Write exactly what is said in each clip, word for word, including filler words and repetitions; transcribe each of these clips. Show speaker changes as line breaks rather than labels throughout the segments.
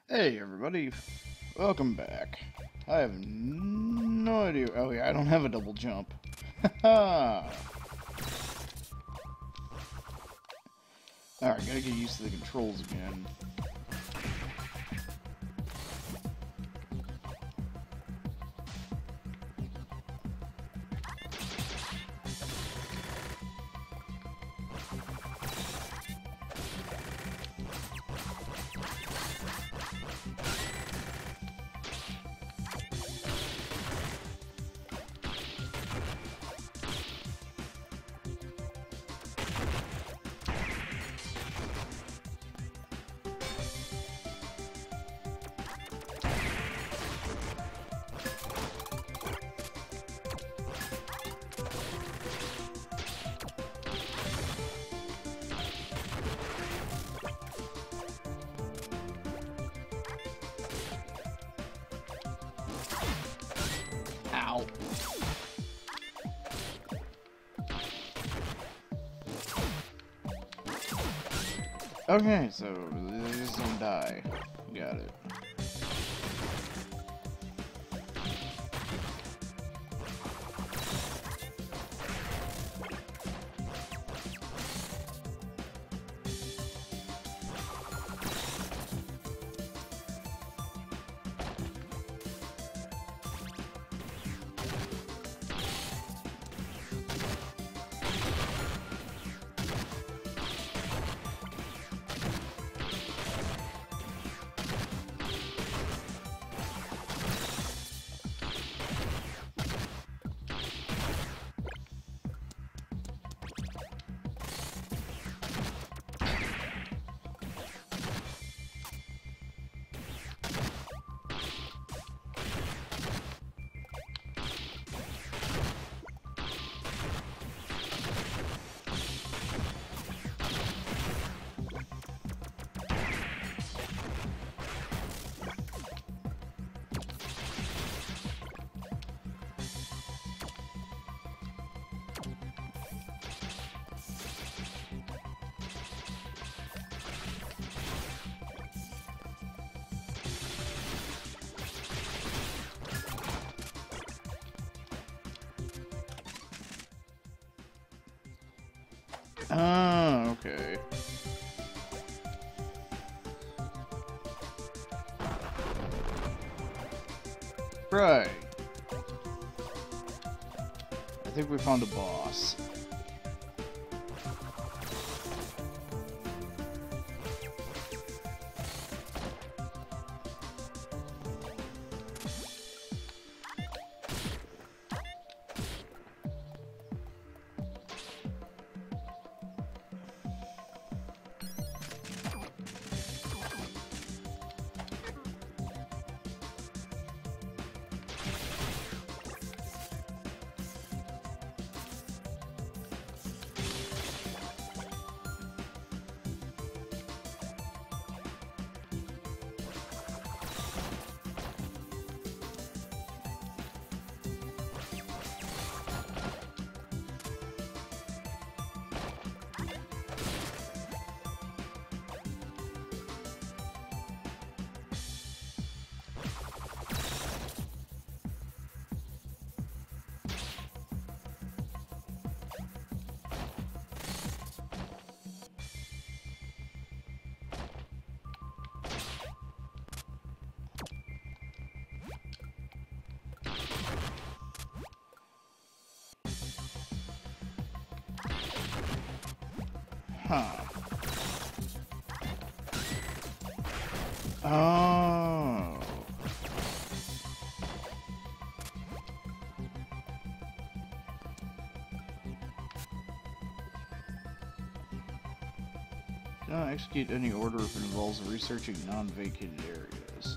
Hey everybody, welcome back. I have no idea. Oh yeah, I don't have a double jump. Haha! Alright, gotta get used to the controls again. Ow. Okay, so they just don't die. Got it. Ah, okay. Right. I think we found a boss. Huh. Oh. Do not execute any order if it involves researching non-vacated areas.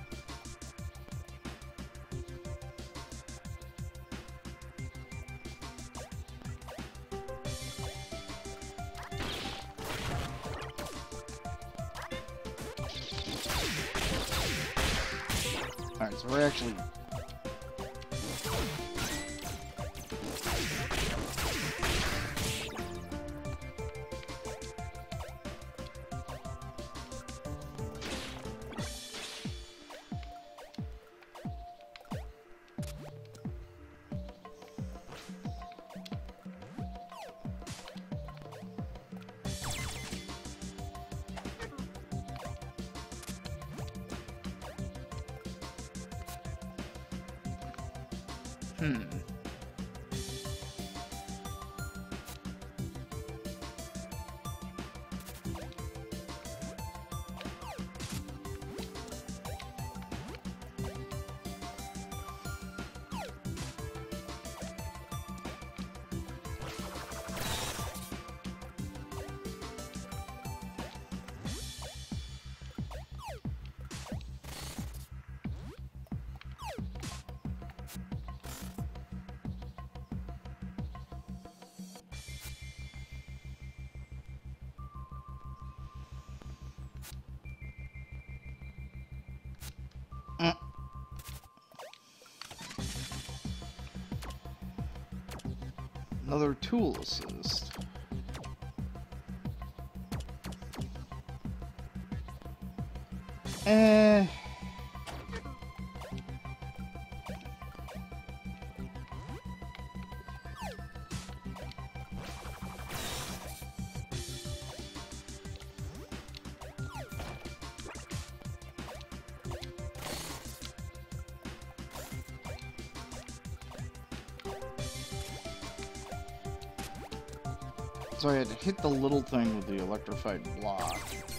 Alright, so we're actually... Hmm. Mm. Another tool assist. Eh. So I had to hit the little thing with the electrified block.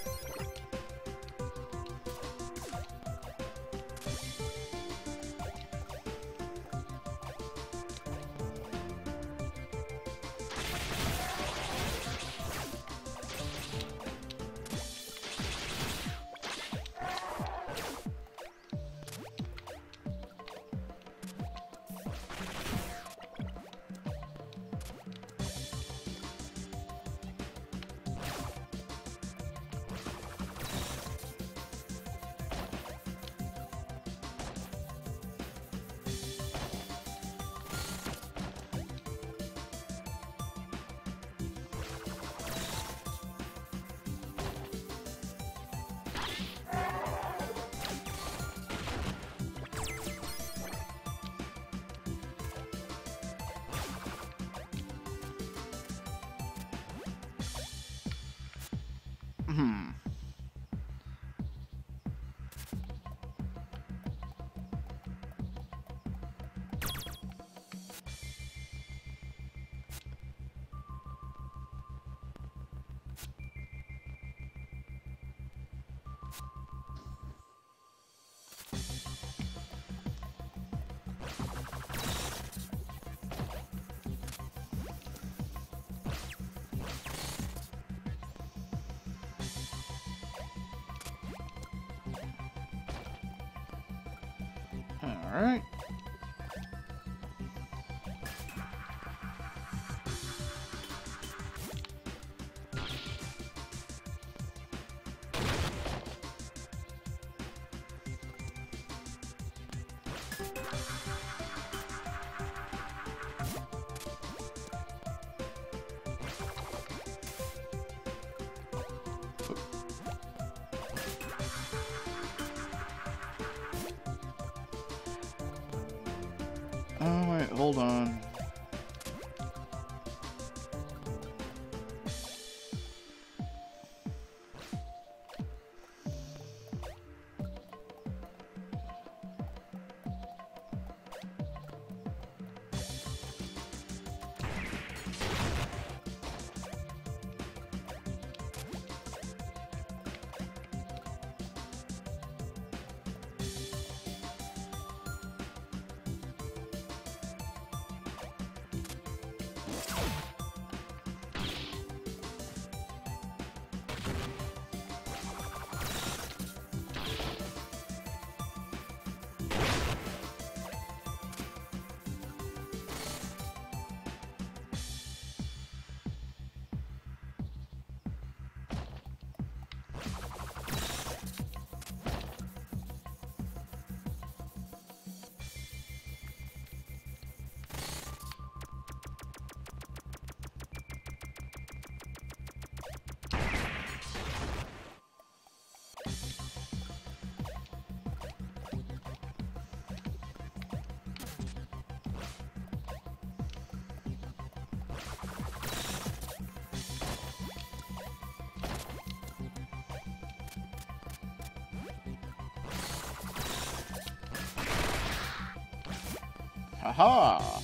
Hmm. All right. Oh, wait, hold on. Haha!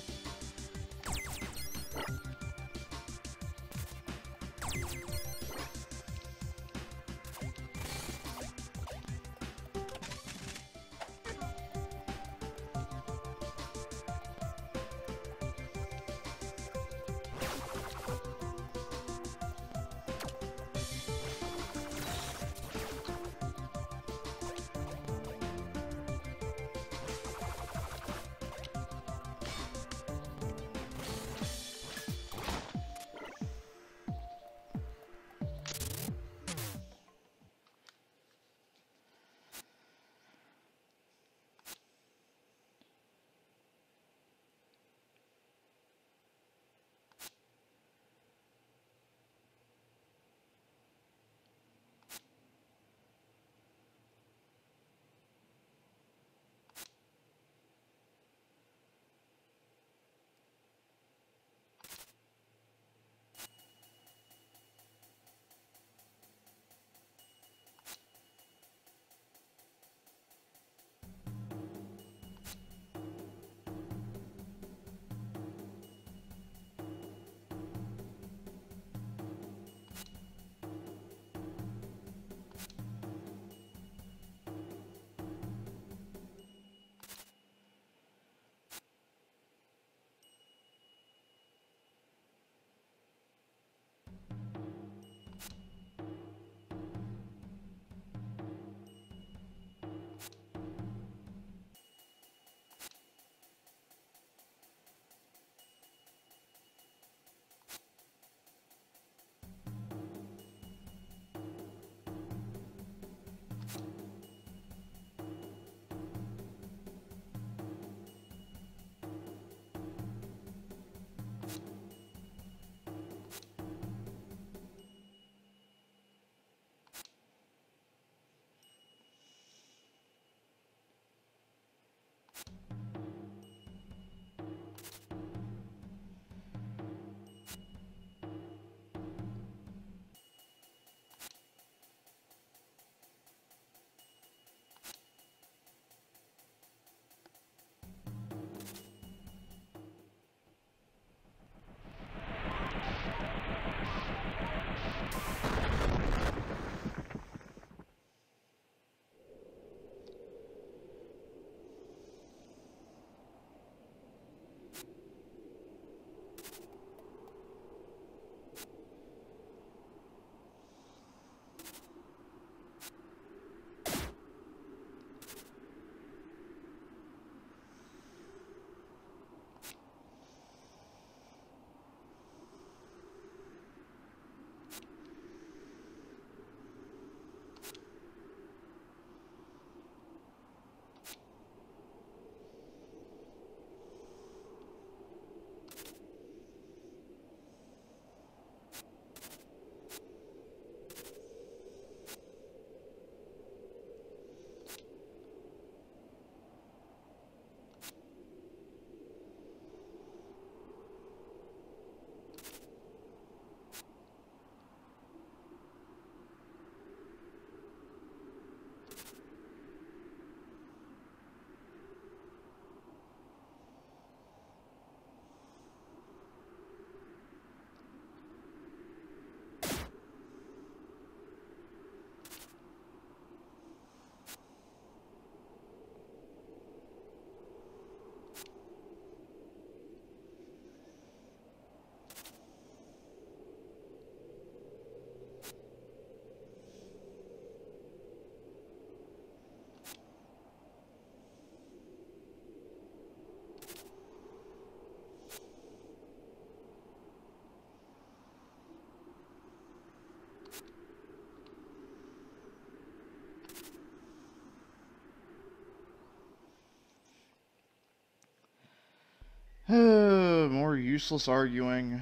More useless arguing.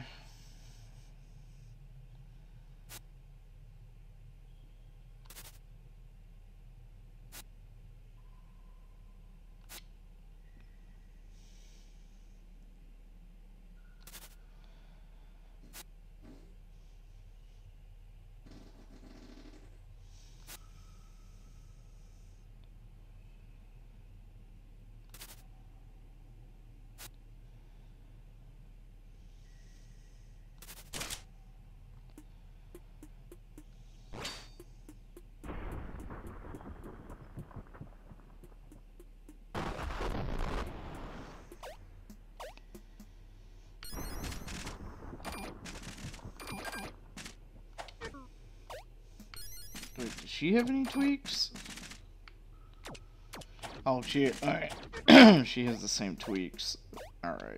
she have any tweaks? Oh, she... Alright. She has the same tweaks. Alright.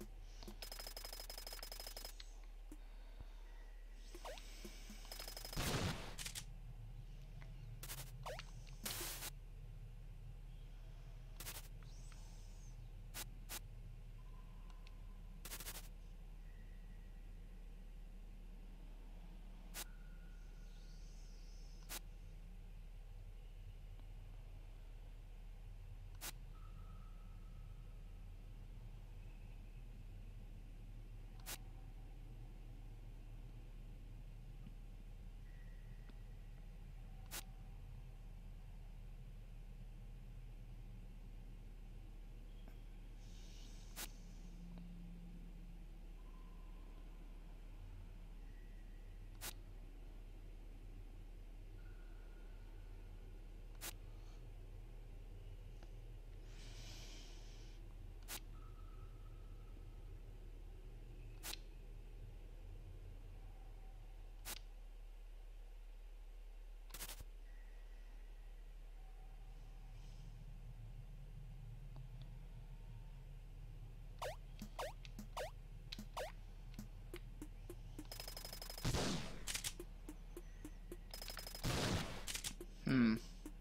Hmm.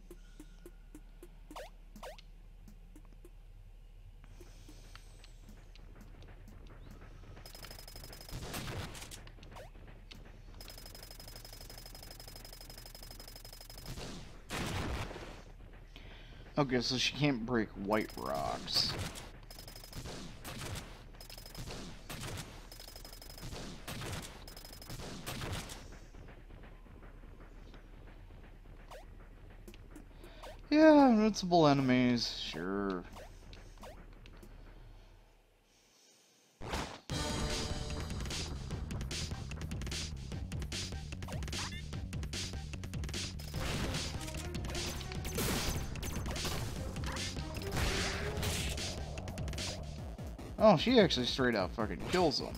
Okay, so she can't break white rocks. Yeah, invincible enemies, sure. Oh, she actually straight out fucking kills them.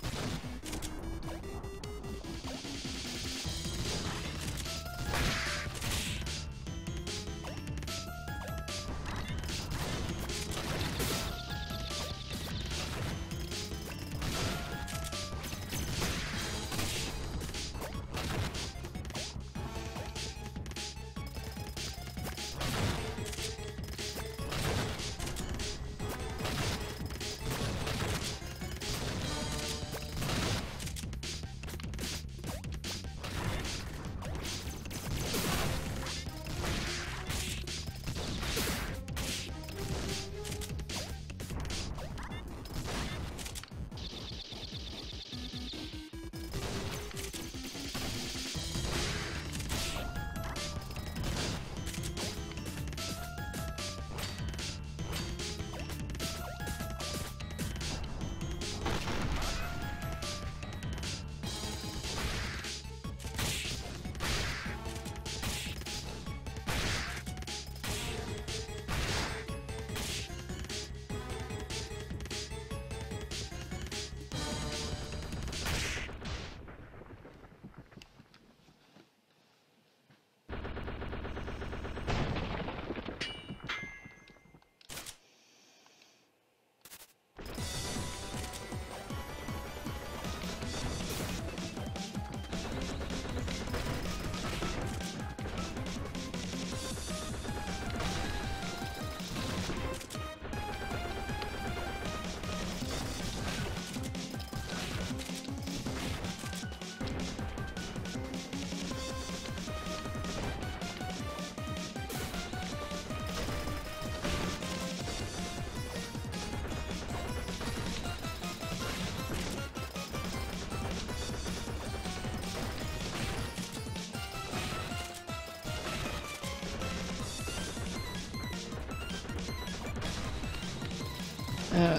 Uh,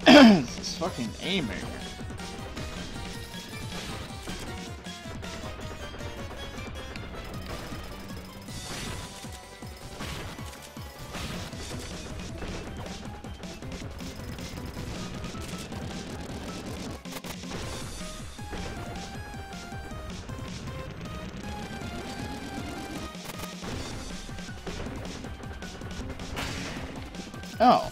this fucking aiming. Oh.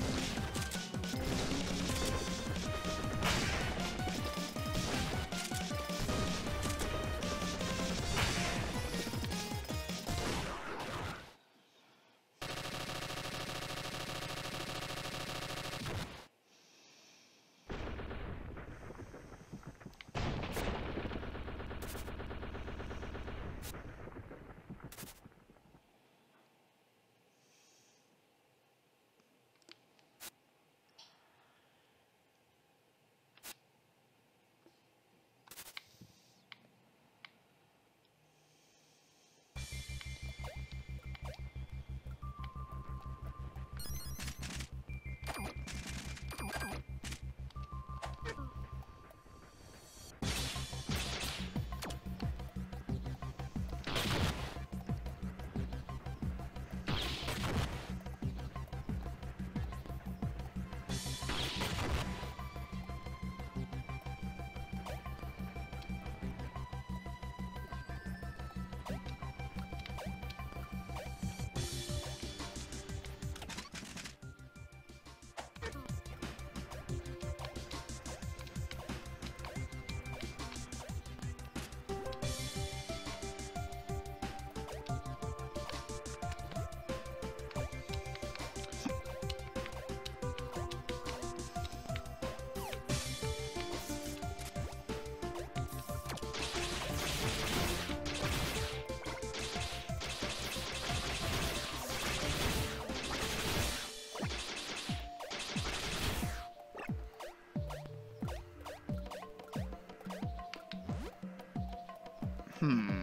Hmm.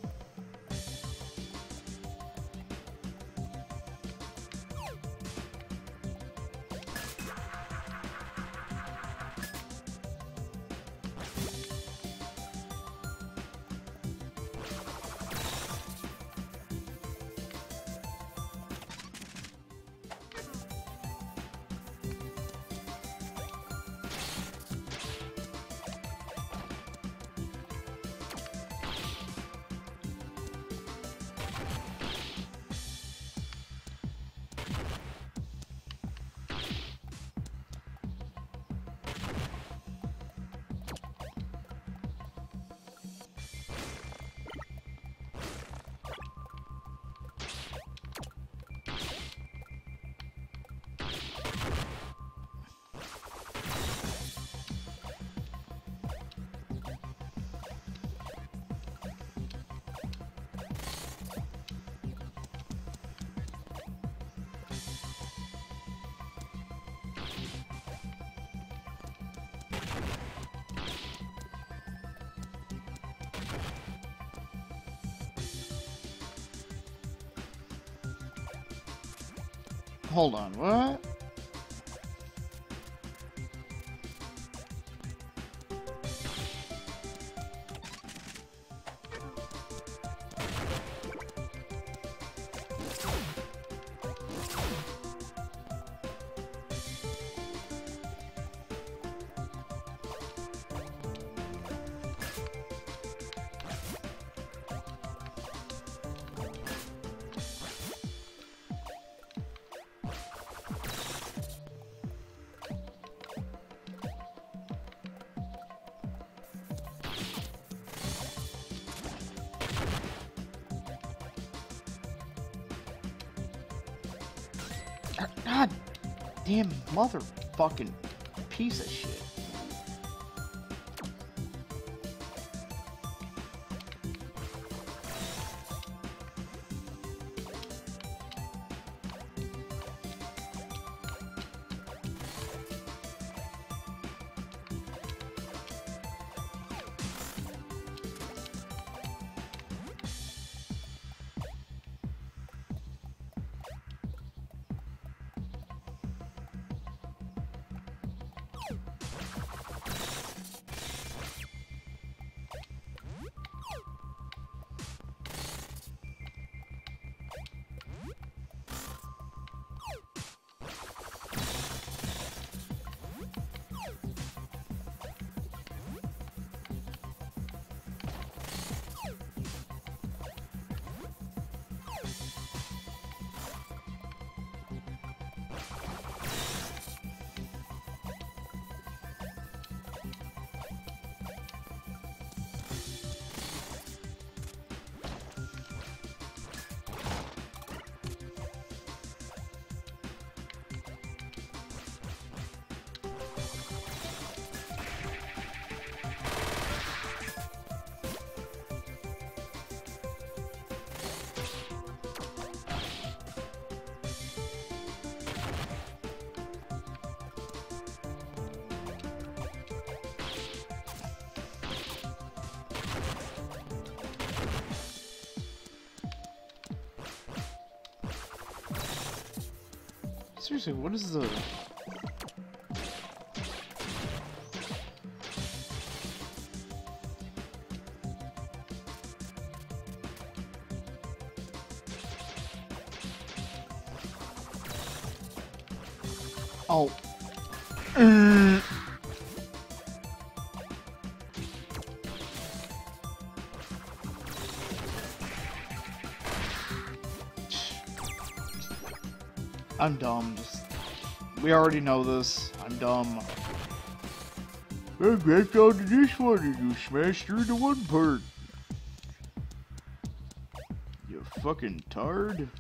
Hold on, what? God damn motherfucking piece of shit. Seriously, what is the... Oh. Mm. I'm dumb. Just we already know this. I'm dumb. I grabbed onto this one and you smashed through the one part. You fucking tard.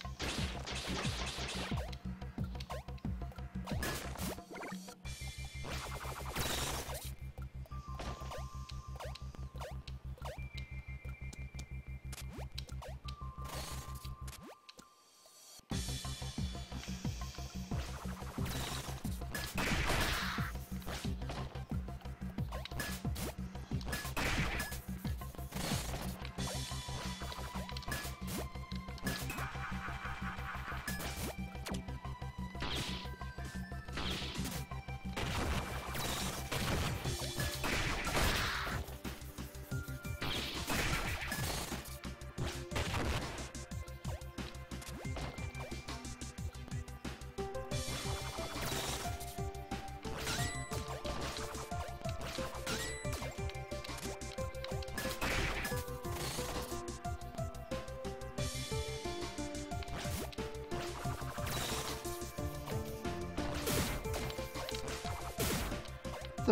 The...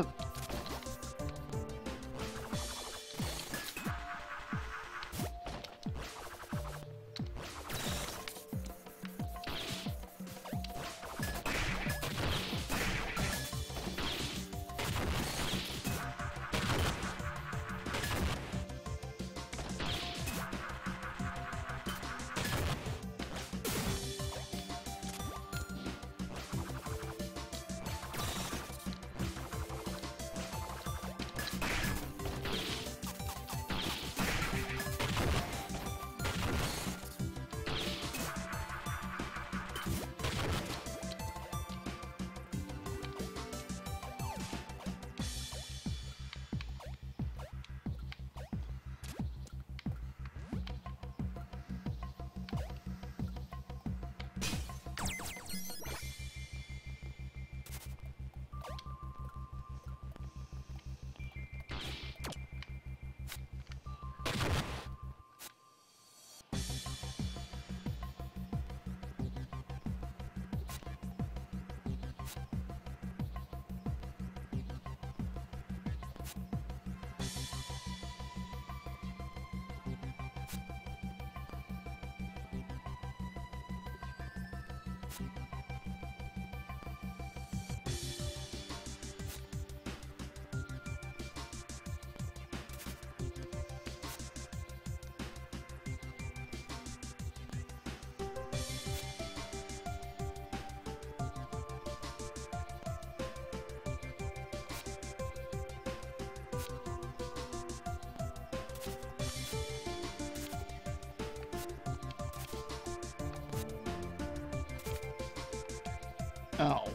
Oh.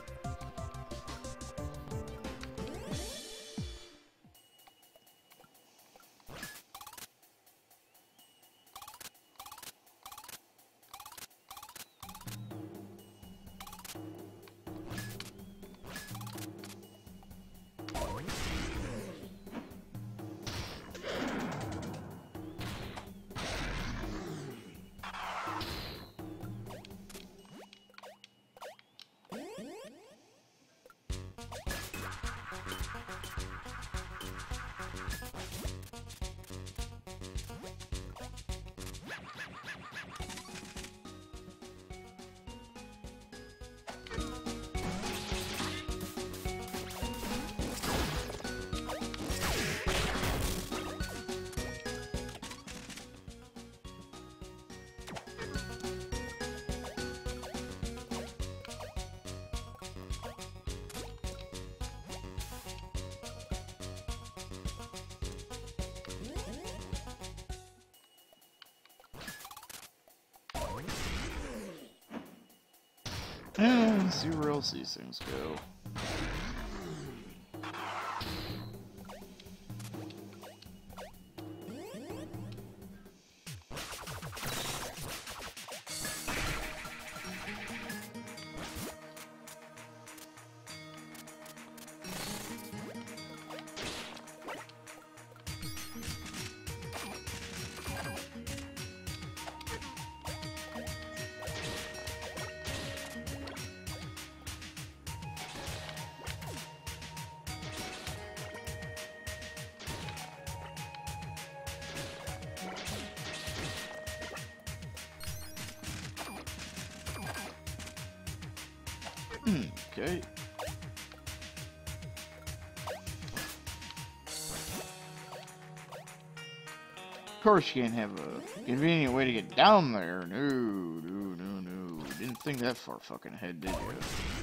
And let's see where else these things go. Okay. Of course you can't have a convenient way to get down there. No, no, no, no. Didn't think that far fucking ahead, did you?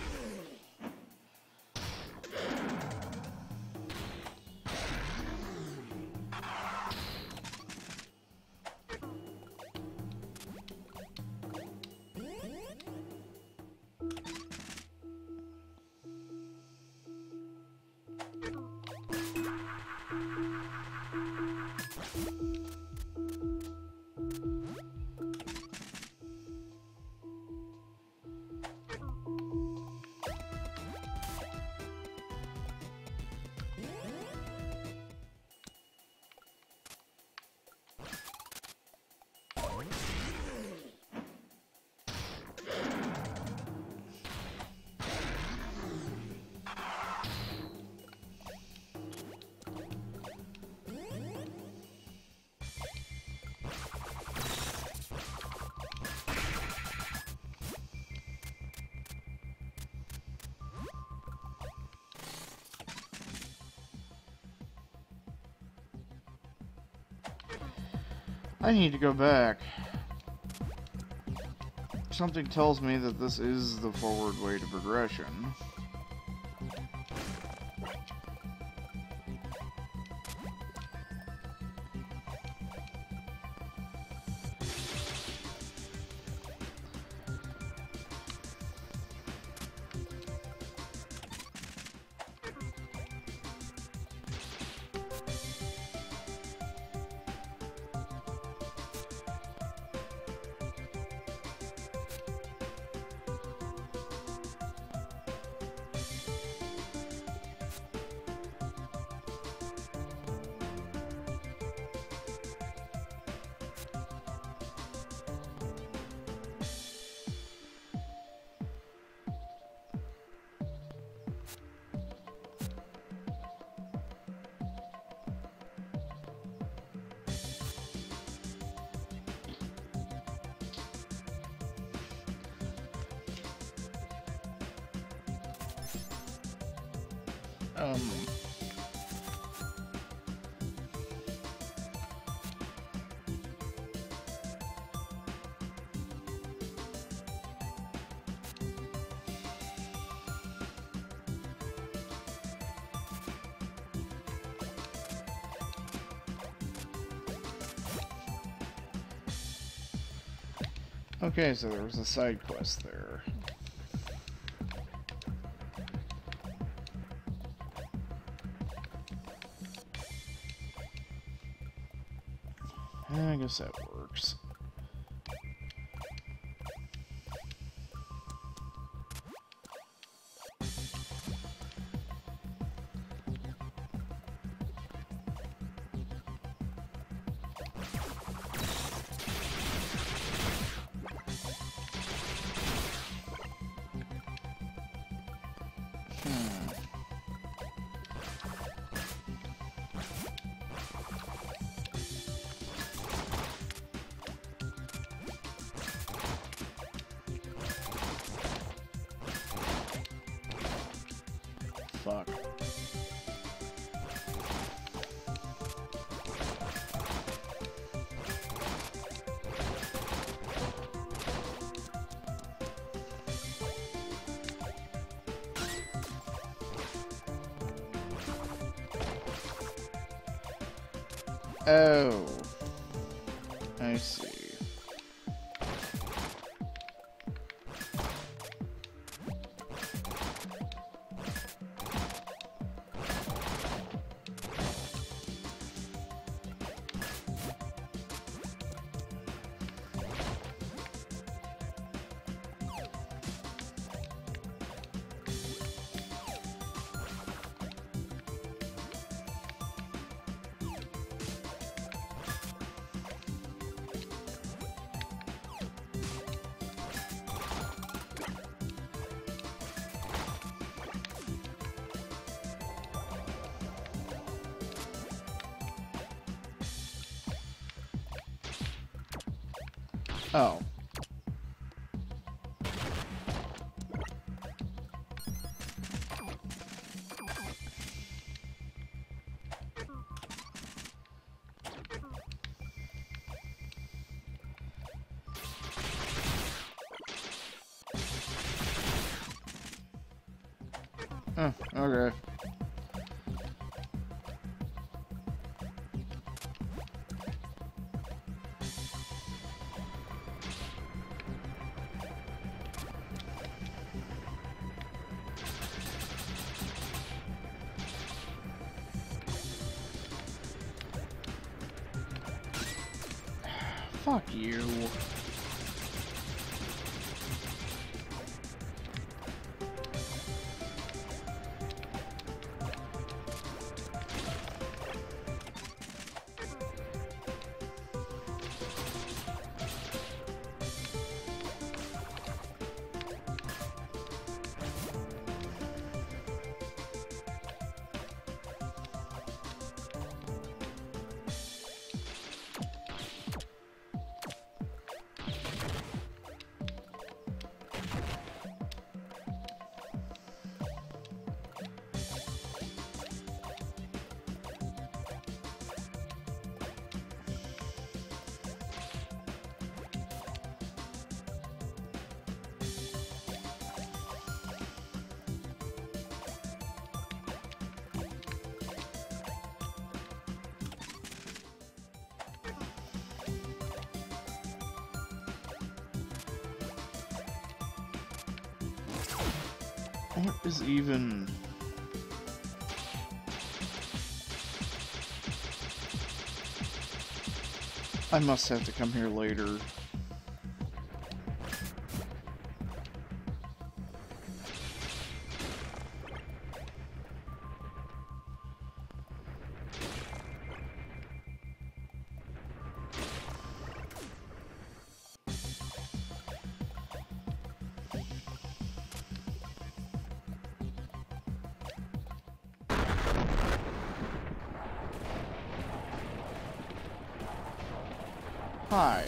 I need to go back. Something tells me that this is the forward way to progression. Um... Okay, so there was a side quest there. I guess that works. Fuck. Oh, I see. Oh. Huh, okay. Fuck you. What is even... I must have to come here later. Hi.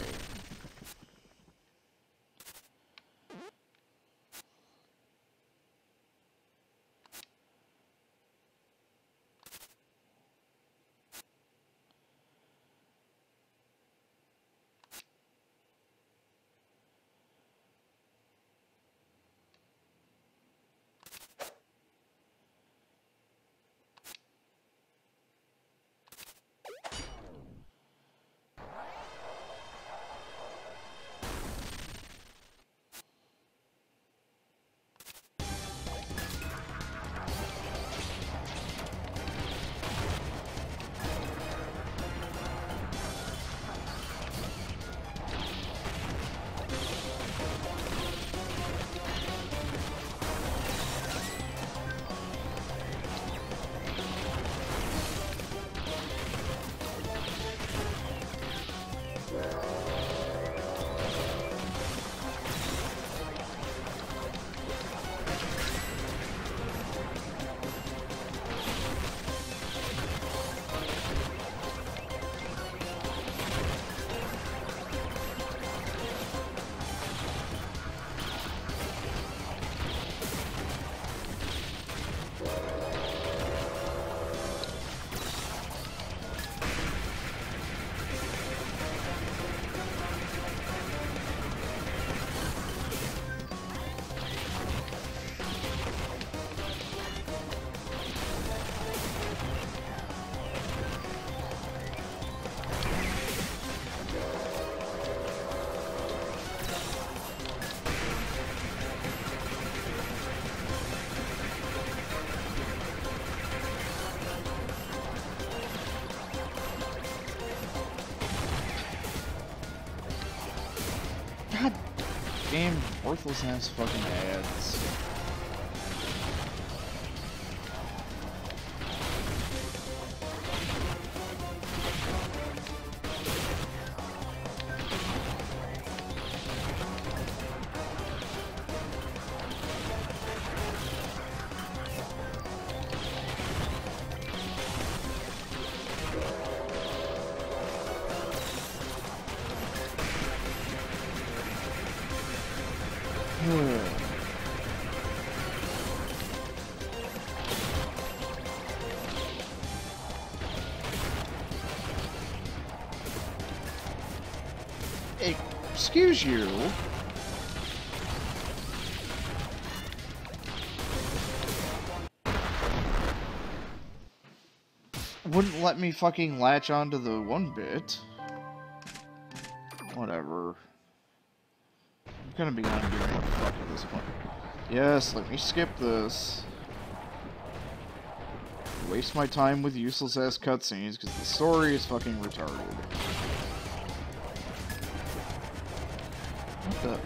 God damn worthless ass fucking ads. Excuse you. Wouldn't let me fucking latch onto the one bit. Whatever. I'm gonna be on giving a fuck at this point. Yes, let me skip this. Waste my time with useless ass cutscenes because the story is fucking retarded. What the?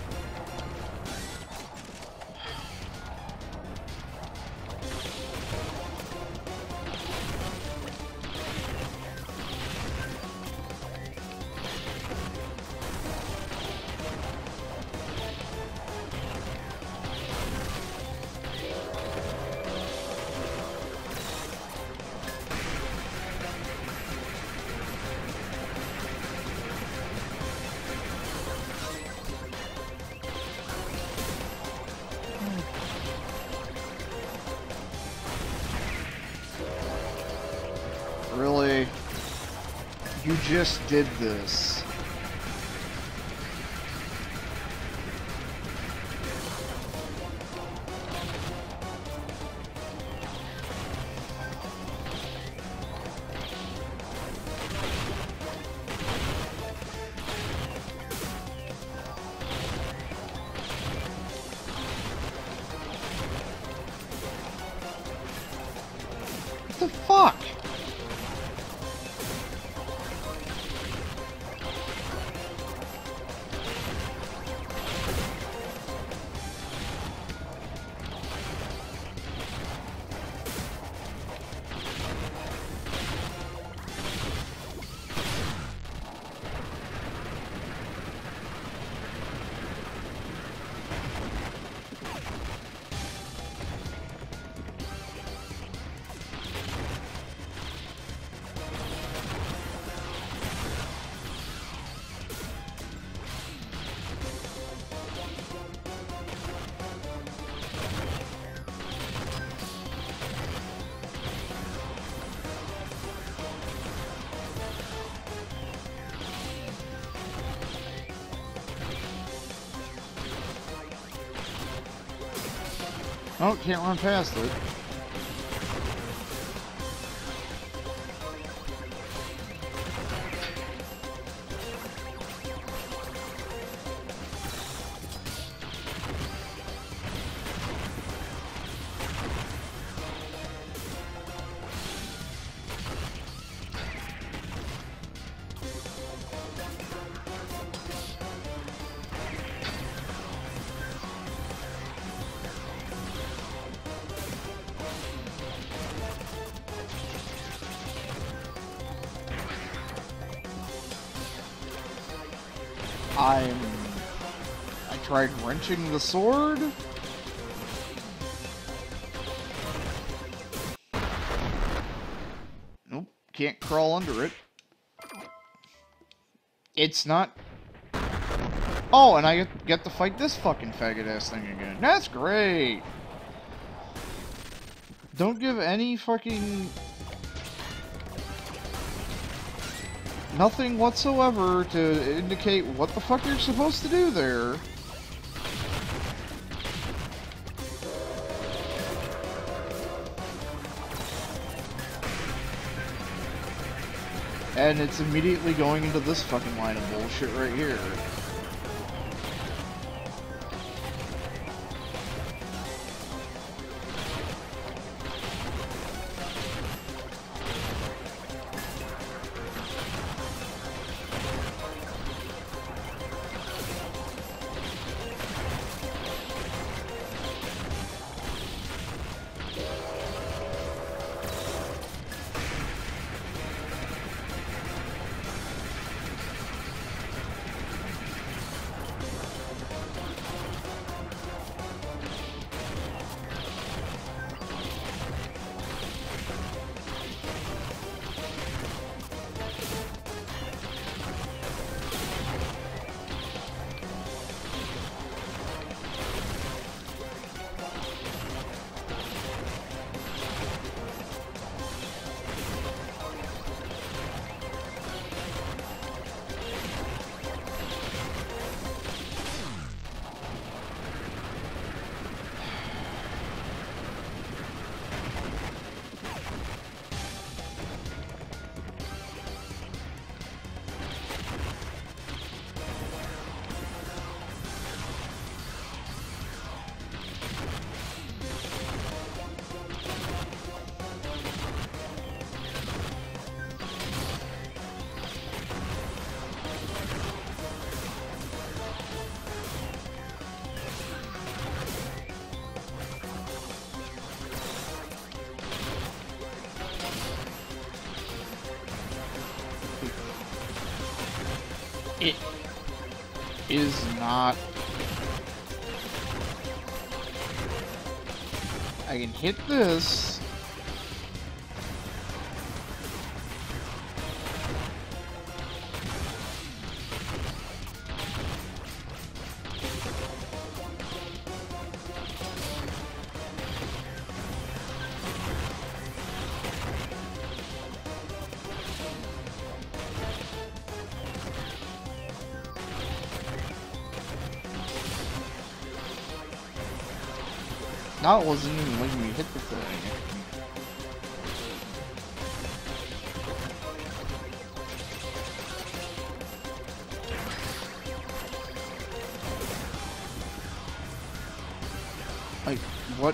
Really? You just did this. What the fuck? Oh, can't run past it. I'm... I tried wrenching the sword? Nope, can't crawl under it. It's not... Oh, and I get, get to fight this fucking faggot-ass thing again. That's great! Don't give any fucking... nothing whatsoever to indicate what the fuck you're supposed to do there. And it's immediately going into this fucking line of bullshit right here. It is not. I can hit this. Now it wasn't even letting me hit the thing. Like, what?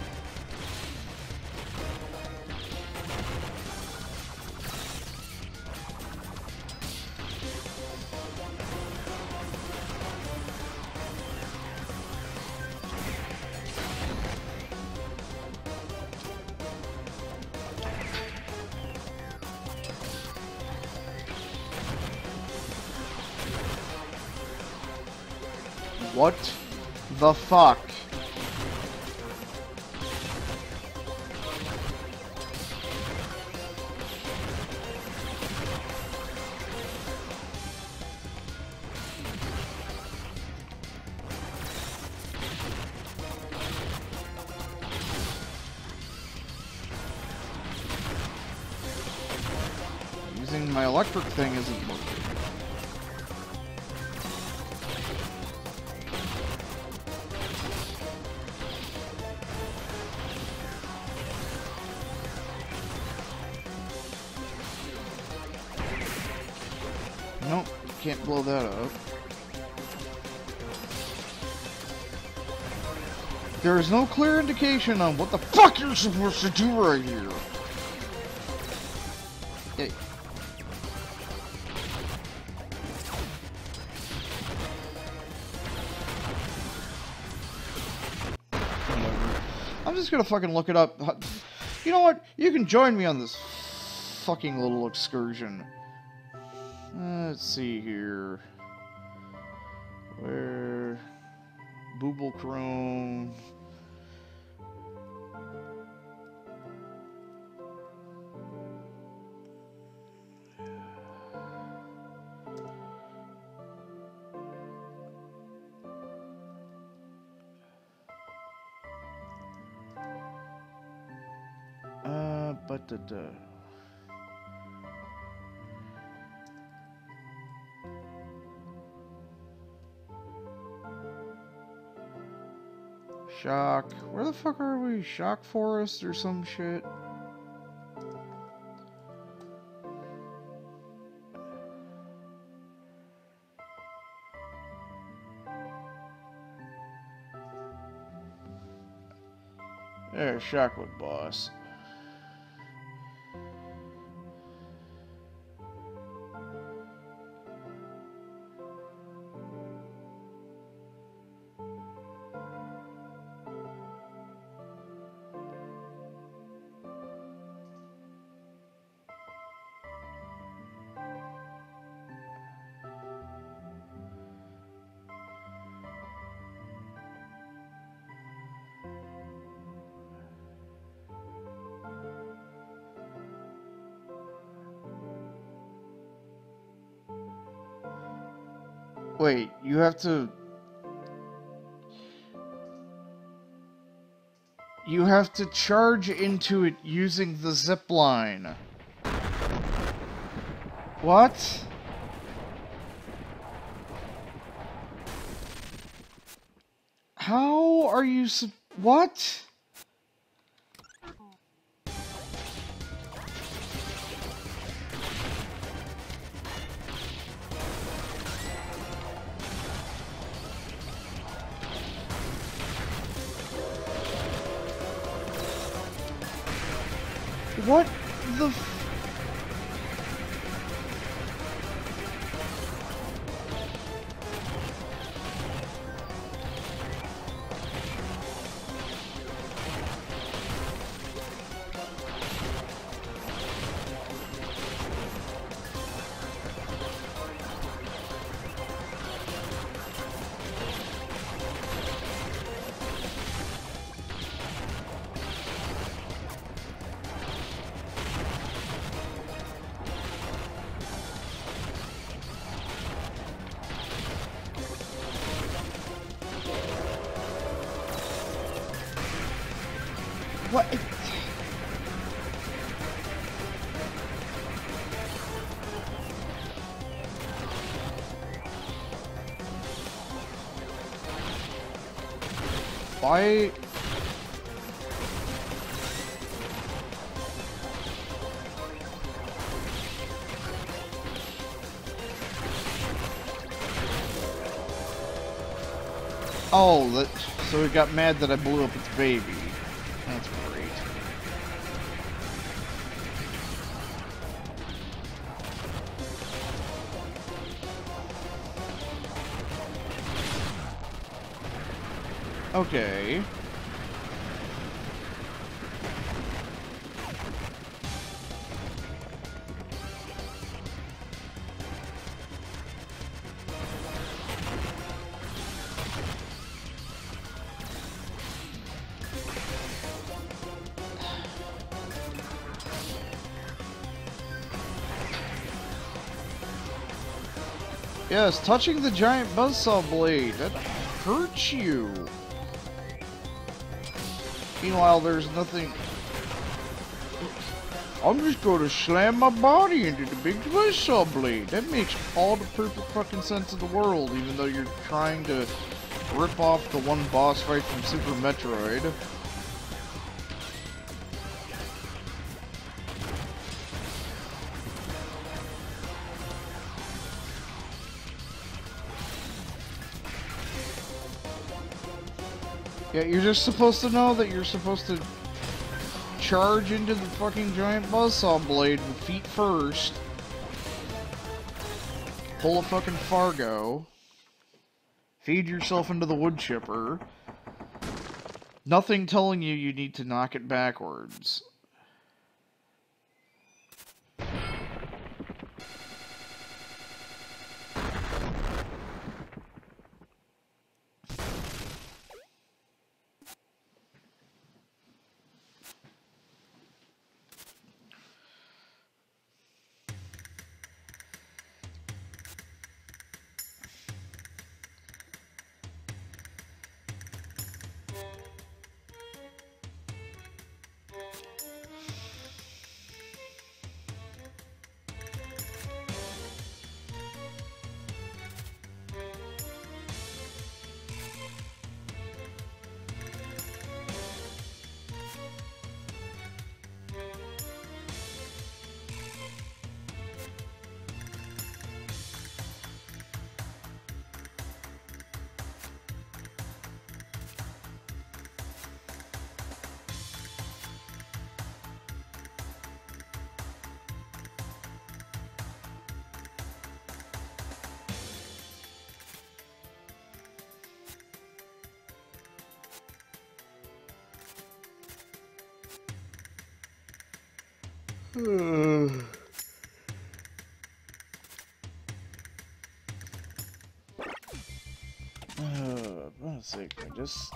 What the fuck? Using my electric thing isn't working. Nope, can't blow that up. There is no clear indication on what the fuck you're supposed to do right here. Hey. Whatever. I'm just gonna fucking look it up. You know what? You can join me on this fucking little excursion. Uh, let's see here. Where? Booble Chrome. Uh, but the. the Shock. Where the fuck are we? Shock Forest or some shit? There, Shockwood Boss. Wait, you have to... You have to charge into it using the zip line. What? How are you sup- What? What the f- What? Why? Oh, that, so he got mad that I blew up its baby. That's great. Okay. Yes, touching the giant buzzsaw blade, that hurts you. Meanwhile, there's nothing... I'm just gonna slam my body into the big buzzsaw blade. That makes all the perfect fucking sense in the world, even though you're trying to rip off the one boss fight from Super Metroid. Yeah, you're just supposed to know that you're supposed to charge into the fucking giant buzzsaw blade with feet first. Pull a fucking Fargo. Feed yourself into the wood chipper. Nothing telling you you need to knock it backwards. Uh, for God's sake, I just...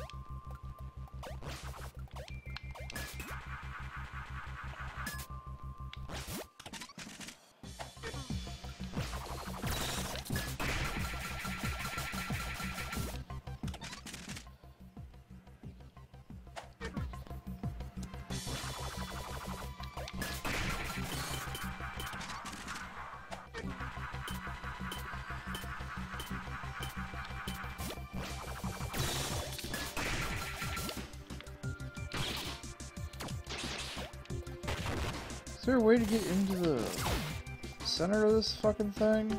Is there a way to get into the center of this fucking thing?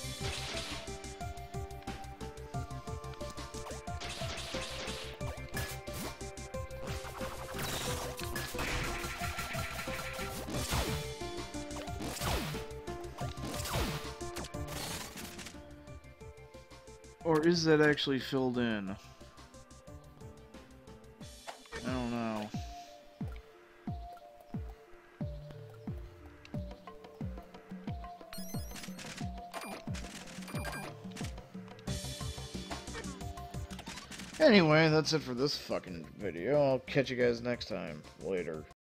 Or is that actually filled in? I don't know. Anyway, that's it for this fucking video. I'll catch you guys next time. Later.